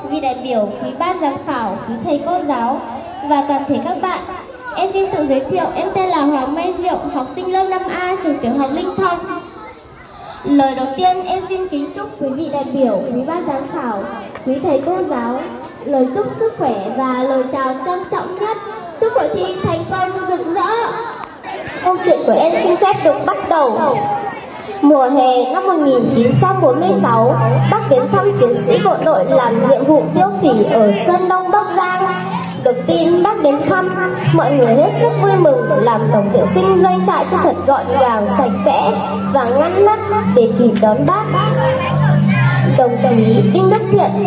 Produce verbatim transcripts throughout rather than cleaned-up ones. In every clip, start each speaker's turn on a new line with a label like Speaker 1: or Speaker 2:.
Speaker 1: quý vị đại biểu, quý ban giám khảo, quý thầy cô giáo và toàn thể các bạn. Em xin tự giới thiệu, em tên là Hoàng Mai Diệu, học sinh lớp năm A trường tiểu học Linh Thông. Lời đầu tiên em xin kính chúc quý vị đại biểu, quý ban giám khảo, quý thầy cô giáo lời chúc sức khỏe và lời chào trân trọng nhất. Chúc hội thi thành công rực rỡ. Câu chuyện của em xin phép được bắt đầu. Mùa hè năm một nghìn chín trăm bốn mươi sáu, Bác đến thăm chiến sĩ bộ đội làm nhiệm vụ tiêu phỉ ở Sơn Đông Bắc Giang. Được tin Bác đến thăm, mọi người hết sức vui mừng, làm tổng vệ sinh doanh trại cho thật gọn gàng, sạch sẽ và ngăn nắp để kịp đón Bác. Đồng chí Đinh Đức Thiện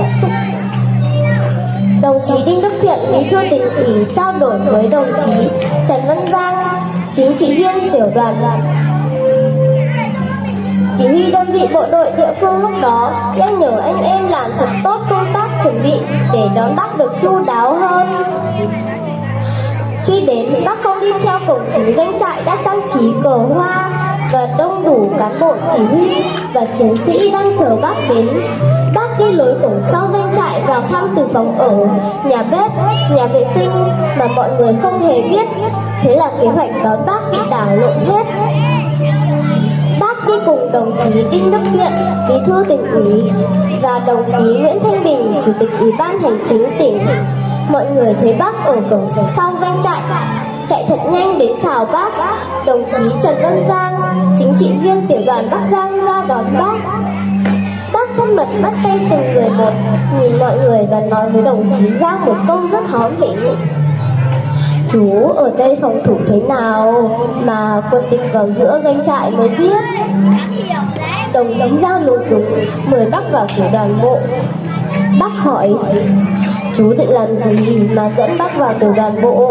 Speaker 1: Đồng chí Đinh Đức Thiện, Bí thư tỉnh ủy trao đổi với đồng chí Trần Văn Giang, chính trị viên tiểu đoàn chỉ huy đơn vị bộ đội địa phương lúc đó, nhắc nhở anh em làm thật tốt công tác chuẩn bị để đón Bác được chu đáo hơn. Khi đến, Bác không đi theo cổng chính doanh trại đã trang trí cờ hoa và đông đủ cán bộ chỉ huy và chiến sĩ đang chờ Bác đến. Bác đi lối cổng sau doanh trại vào thăm từ phòng ở, nhà bếp, nhà vệ sinh mà mọi người không hề biết. Thế là kế hoạch đón Bác bị đảo lộn hết. Bác đi cùng đồng chí Đinh Đức Thiện, Bí thư tỉnh ủy, và đồng chí Nguyễn Thanh Bình, Chủ tịch Ủy ban Hành chính tỉnh. Mọi người thấy Bác ở cổng sau doanh trại, chạy thật nhanh đến chào Bác. Đồng chí Trần Văn Giang, chính trị viên tiểu đoàn Bắc Giang ra đón Bác. Bác thân mật bắt tay từng người một, nhìn mọi người và nói với đồng chí Giang một câu rất hóm hỉnh: chú ở đây phòng thủ thế nào mà quân địch vào giữa doanh trại mới biết. Đồng chí Giang lúng túng mời Bác vào tiểu đoàn bộ. Bác hỏi: chú định làm gì mà dẫn Bác vào tiểu đoàn bộ?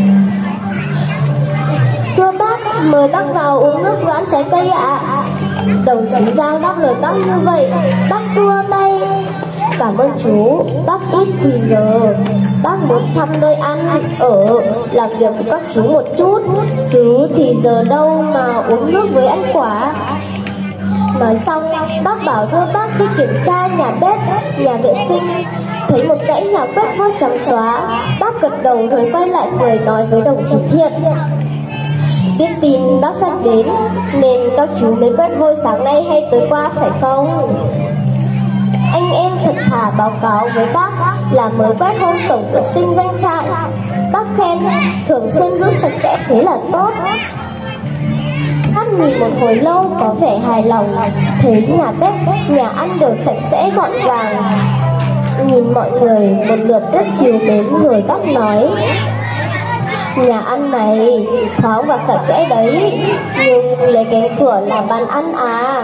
Speaker 1: Thưa Bác, mời Bác vào uống nước và ăn trái cây ạ. Đồng chí Giang đáp lời Bác như vậy. Bác xua tay: cảm ơn chú, Bác ít thì giờ. Bác muốn thăm nơi ăn, ở, làm việc của các chú một chút, chứ thì giờ đâu mà uống nước với ăn quả. Nói xong, Bác bảo đưa Bác đi kiểm tra nhà bếp, nhà vệ sinh. Thấy một dãy nhà quét vôi trắng xóa, Bác gật đầu rồi quay lại cười nói với đồng chí Thiện: biết tin Bác sắp đến nên các chú mới quét vôi sáng nay hay tối qua phải không? Anh em thật thà báo cáo với Bác là mới quét hôm tổng vệ sinh doanh trại. Bác khen thường xuyên giữ sạch sẽ thế là tốt. Bác nhìn một hồi lâu có vẻ hài lòng, thấy nhà bếp, nhà ăn đều sạch sẽ gọn gàng. Nhìn mọi người một lượt rất chiều mến rồi Bác nói: nhà ăn này thoáng và sạch sẽ đấy, nhưng lấy cánh cửa làm bàn ăn à?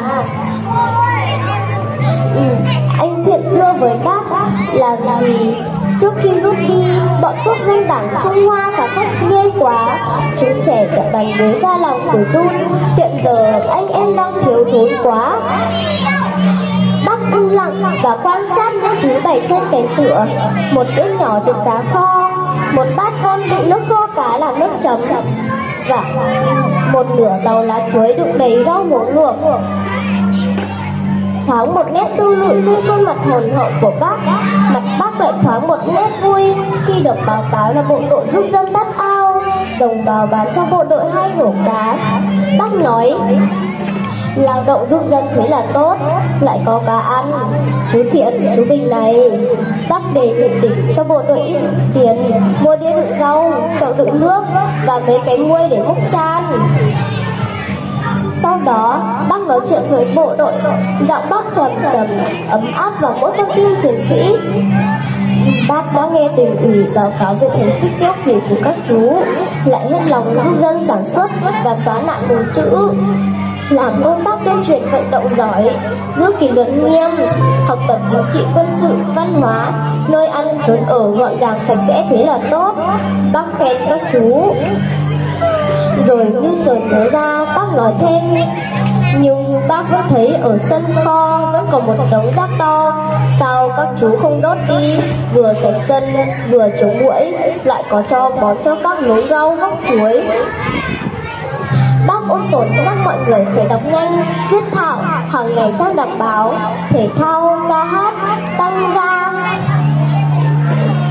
Speaker 1: Ừ, anh Thiện thưa với Bác là vì trước khi rút đi, bọn quốc dân đảng Trung Hoa và khách ghê quá, chúng trẻ cả bàn ghế ra lòng tuổi đun. Hiện giờ anh em đang thiếu thốn quá. Bác im lặng và quan sát những thứ bày trên cánh cửa. Một đĩa nhỏ đựng cá kho, một bát con đựng nước kho cá làm nước chấm, và một nửa bầu lá chuối đựng đầy rau muống luộc. Thoáng một nét tư lự trên khuôn mặt hồn hậu của Bác. Mặt Bác lại thoáng một nét vui khi được báo cáo là bộ đội giúp dân tắt ao, đồng bào bán cho bộ đội hai hổ cá. Bác nói: lao động giúp dân thế là tốt, lại có cá ăn. Chú Thiện, chú Bình này, Bác đề nghị tỉnh cho bộ đội ít tiền mua đĩa đựng rau, chậu đựng nước và mấy cái muôi để múc chan. Sau đó, Bác nói chuyện với bộ đội, giọng Bác trầm trầm, ấm áp vào mỗi con tim chiến sĩ. Bác đã nghe tỉnh ủy báo cáo về thành tích tiêu phỉ của các chú, lại hết lòng giúp dân sản xuất và xóa nạn mù chữ, làm công tác tuyên truyền vận động giỏi, giữ kỷ luật nghiêm, học tập chính trị quân sự, văn hóa, nơi ăn trốn ở gọn gàng sạch sẽ thế là tốt. Bác khen các chú. Rồi như chợt nhớ ra, Bác nói thêm: nhưng Bác vẫn thấy ở sân kho vẫn còn một đống rác to, sao các chú không đốt đi, vừa sạch sân vừa chống muỗi, lại có cho bón cho các luống rau gốc chuối. Bác ôn tồn nhắc mọi người phải đọc nhanh, viết thạo, hàng ngày trang đọc báo, thể thao, ca hát, tăng gia.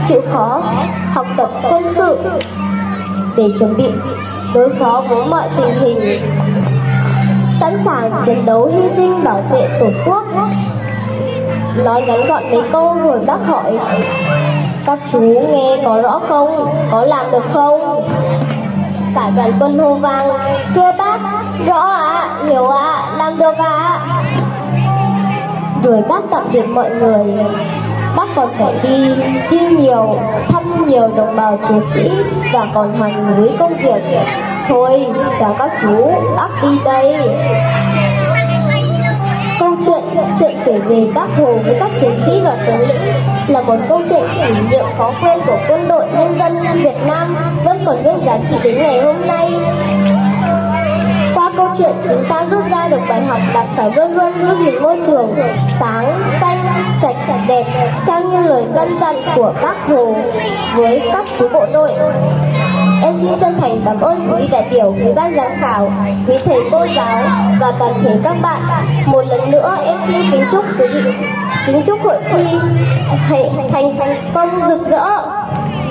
Speaker 1: chịu khó, học tập quân sự để chuẩn bị đối phó với mọi tình hình, sẵn sàng chiến đấu hy sinh bảo vệ Tổ quốc. Nói ngắn gọn mấy câu rồi bác hỏi: các chú nghe có rõ không? Có làm được không? Cả đoàn quân hô vang: thưa bác, rõ ạ, à, hiểu ạ, à, làm được ạ. À. Rồi bác tạm biệt mọi người. Bác còn phải đi, đi nhiều, thăm nhiều đồng bào chiến sĩ và còn hàng núi công việc. Thôi, chào các chú, bác đi đây. Câu chuyện chuyện kể về Bác Hồ với các chiến sĩ và tướng lĩnh là một câu chuyện kỷ niệm khó quên của quân đội nhân dân Việt Nam, vẫn còn nguyên giá trị đến ngày hôm nay. Qua câu chuyện chúng ta rút ra được bài học là phải luôn luôn giữ gìn môi trường sáng, xanh, sạch, đẹp theo như lời căn dặn của Bác Hồ với các chú bộ đội. Em xin chân thành cảm ơn quý đại biểu, quý ban giám khảo, quý thầy cô giáo và toàn thể các bạn. Một lần nữa em xin kính chúc quý vị, kính chúc hội thi thành công rực rỡ.